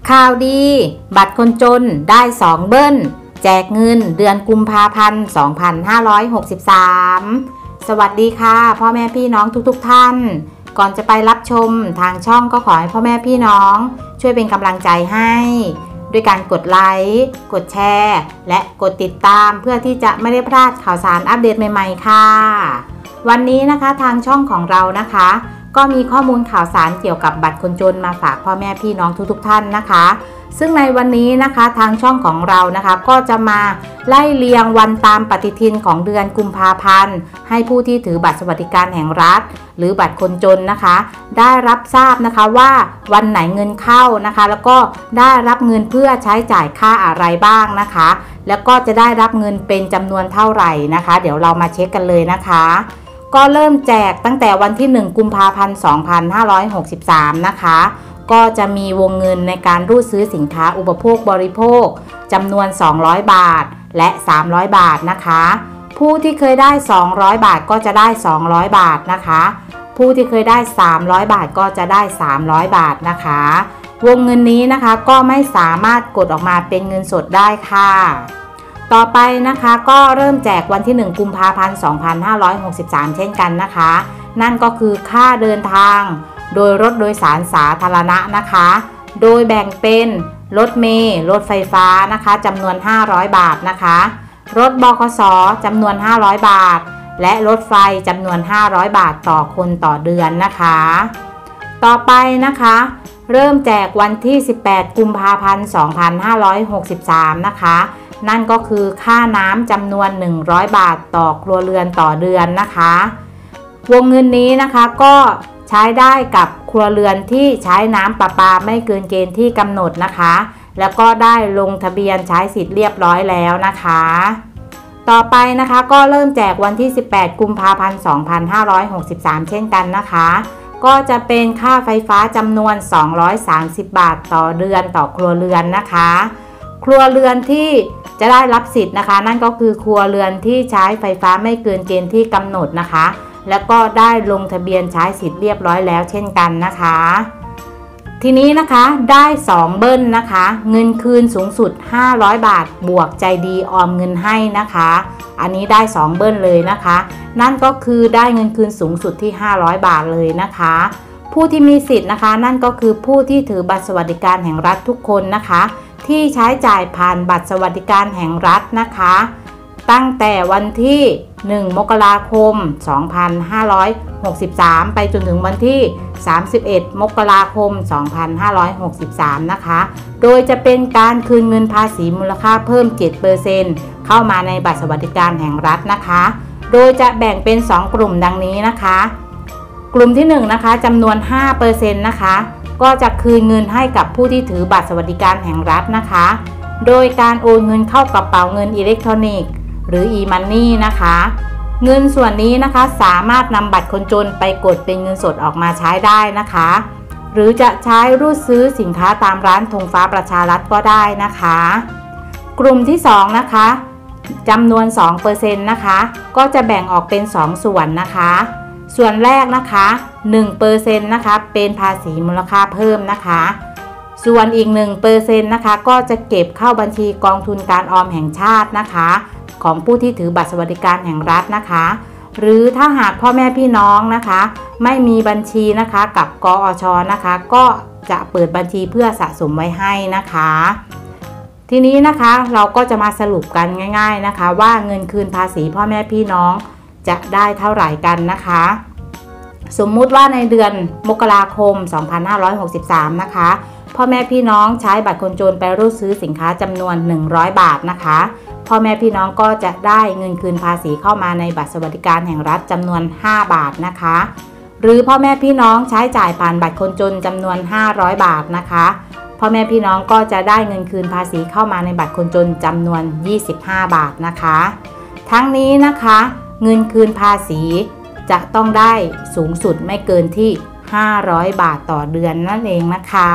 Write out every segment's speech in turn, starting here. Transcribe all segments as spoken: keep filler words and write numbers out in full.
ข่าวดีบัตรคนจนได้สองเบิ้ลแจกเงินเดือนกุมภาพันธ์สองพันห้าร้อยหกสิบสามสวัสดีค่ะพ่อแม่พี่น้องทุกๆท่านก่อนจะไปรับชมทางช่องก็ขอให้พ่อแม่พี่น้องช่วยเป็นกำลังใจให้ด้วยการกดไลค์กดแชร์และกดติดตามเพื่อที่จะไม่ได้พลาดข่าวสารอัปเดตใหม่ๆค่ะวันนี้นะคะทางช่องของเรานะคะก็มีข้อมูลข่าวสารเกี่ยวกับบัตรคนจนมาฝากพ่อแม่พี่น้องทุกๆท่านนะคะซึ่งในวันนี้นะคะทางช่องของเรานะคะก็จะมาไล่เรียงวันตามปฏิทินของเดือนกุมภาพันธ์ให้ผู้ที่ถือบัตรสวัสดิการแห่งรัฐหรือบัตรคนจนนะคะได้รับทราบนะคะว่าวันไหนเงินเข้านะคะแล้วก็ได้รับเงินเพื่อใช้จ่ายค่าอะไรบ้างนะคะแล้วก็จะได้รับเงินเป็นจำนวนเท่าไหร่นะคะเดี๋ยวเรามาเช็คกันเลยนะคะก็เริ่มแจกตั้งแต่วันที่หนึ่งกุมภาพันธ์สองพันห้าร้อยหกสิบสามนะคะก็จะมีวงเงินในการรูดซื้อสินค้าอุปโภคบริโภคจำนวนสองร้อยบาทและสามร้อยบาทนะคะผู้ที่เคยได้สองร้อยบาทก็จะได้สองร้อยบาทนะคะผู้ที่เคยได้สามร้อยบาทก็จะได้สามร้อยบาทนะคะวงเงินนี้นะคะก็ไม่สามารถกดออกมาเป็นเงินสดได้ค่ะต่อไปนะคะก็เริ่มแจกวันที่หนึ่งกุมภาพันธ์สองพันห้าร้อยหกสิบสามเช่นกันนะคะนั่นก็คือค่าเดินทางโดยรถโดยสารสาธารณะนะคะโดยแบ่งเป็นรถเมล์รถไฟฟ้านะคะจำนวนห้าร้อยบาทนะคะรถบขสจำนวนห้าร้อยบาทและรถไฟจำนวนห้าร้อยบาทต่อคนต่อเดือนนะคะต่อไปนะคะเริ่มแจกวันที่สิบแปดกุมภาพันธ์สองพันห้าร้อยหกสิบสามนะคะนั่นก็คือค่าน้ำจำนวนหนึ่งร้อยบาทต่อครัวเรือนต่อเดือนนะคะวงเงินนี้นะคะก็ใช้ได้กับครัวเรือนที่ใช้น้ำประปาไม่เกินเกณฑ์ที่กำหนดนะคะแล้วก็ได้ลงทะเบียนใช้สิทธิ์เรียบร้อยแล้วนะคะต่อไปนะคะก็เริ่มแจกวันที่สิบแปดกุมภาพันธ์สองพันห้าร้อยหกสิบสามเช่นกันนะคะก็จะเป็นค่าไฟฟ้าจำนวนสองร้อยสามสิบบาทต่อเดือนต่อครัวเรือนนะคะครัวเรือนที่จะได้รับสิทธิ์นะคะนั่นก็คือครัวเรือนที่ใช้ไฟฟ้าไม่เกินเกณฑ์ที่กำหนดนะคะแล้วก็ได้ลงทะเบียนใช้สิทธิ์เรียบร้อยแล้วเช่นกันนะคะทีนี้นะคะได้สองเบิ้ลนะคะเงินคืนสูงสุดห้าร้อยบาทบวกใจดีออมเงินให้นะคะอันนี้ได้สองเบิ้ลเลยนะคะนั่นก็คือได้เงินคืนสูงสุดที่ห้าร้อยบาทเลยนะคะผู้ที่มีสิทธิ์นะคะนั่นก็คือผู้ที่ถือบัตรสวัสดิการแห่งรัฐทุกคนนะคะที่ใช้จ่ายผ่านบัตรสวัสดิการแห่งรัฐนะคะตั้งแต่วันที่หนึ่งมกราคมสองพันห้าร้อยหกสิบสามไปจนถึงวันที่สามสิบเอ็ดมกราคมสองพันห้าร้อยหกสิบสามนะคะโดยจะเป็นการคืนเงินภาษีมูลค่าเพิ่ม เจ็ดเปอร์เซ็นต์ เข้ามาในบัตรสวัสดิการแห่งรัฐนะคะโดยจะแบ่งเป็นสองกลุ่มดังนี้นะคะกลุ่มที่หนึ่งนะคะจำนวน ห้าเปอร์เซ็นต์ นะคะก็จะคืนเงินให้กับผู้ที่ถือบัตรสวัสดิการแห่งรัฐนะคะโดยการโอนเงินเข้ากระเป๋าเงินอิเล็กทรอนิกส์หรือ e-money นะคะเงินส่วนนี้นะคะสามารถนำบัตรคนจนไปกดเป็นเงินสดออกมาใช้ได้นะคะหรือจะใช้รูดซื้อสินค้าตามร้านธงฟ้าประชารัฐก็ได้นะคะกลุ่มที่สองนะคะจำนวน สองเปอร์เซ็นต์ นะคะก็จะแบ่งออกเป็นสองส่วนนะคะส่วนแรกนะคะ หนึ่งเปอร์เซ็นต์ นะคะเป็นภาษีมูลค่าเพิ่มนะคะส่วนอีก หนึ่งเปอร์เซ็นต์ นะคะก็จะเก็บเข้าบัญชีกองทุนการออมแห่งชาตินะคะของผู้ที่ถือบัตรสวัสดิการแห่งรัฐนะคะหรือถ้าหากพ่อแม่พี่น้องนะคะไม่มีบัญชีนะคะกับกอช.นะคะก็จะเปิดบัญชีเพื่อสะสมไว้ให้นะคะทีนี้นะคะเราก็จะมาสรุปกันง่ายๆนะคะว่าเงินคืนภาษีพ่อแม่พี่น้องจะได้เท่าไหร่กันนะคะสมมุติว่าในเดือนมกราคมสองพันห้าร้อยหกสิบสามนะคะพ่อแม่พี่น้องใช้บัตรคนจนไปรูดซื้อสินค้าจำนวนหนึ่งร้อยบาทนะคะพ่อแม่พี่น้องก็จะได้เงินคืนภาษีเข้ามาในบัตรสวัสดิการแห่งรัฐจำนวนห้าบาทนะคะหรือพ่อแม่พี่น้องใช้จ่ายผ่านบัตรคนจนจำนวนห้าร้อยบาทนะคะพ่อแม่พี่น้องก็จะได้เงินคืนภาษีเข้ามาในบัตรคนจนจำนวนยี่สิบห้าบาทนะคะทั้งนี้นะคะเงินคืนภาษีจะต้องได้สูงสุดไม่เกินที่ห้าร้อยบาทต่อเดือนนั่นเองนะคะ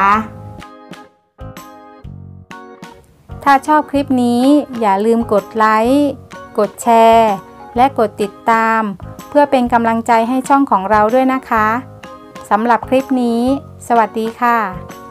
ถ้าชอบคลิปนี้อย่าลืมกดไลค์กดแชร์และกดติดตามเพื่อเป็นกำลังใจให้ช่องของเราด้วยนะคะสำหรับคลิปนี้สวัสดีค่ะ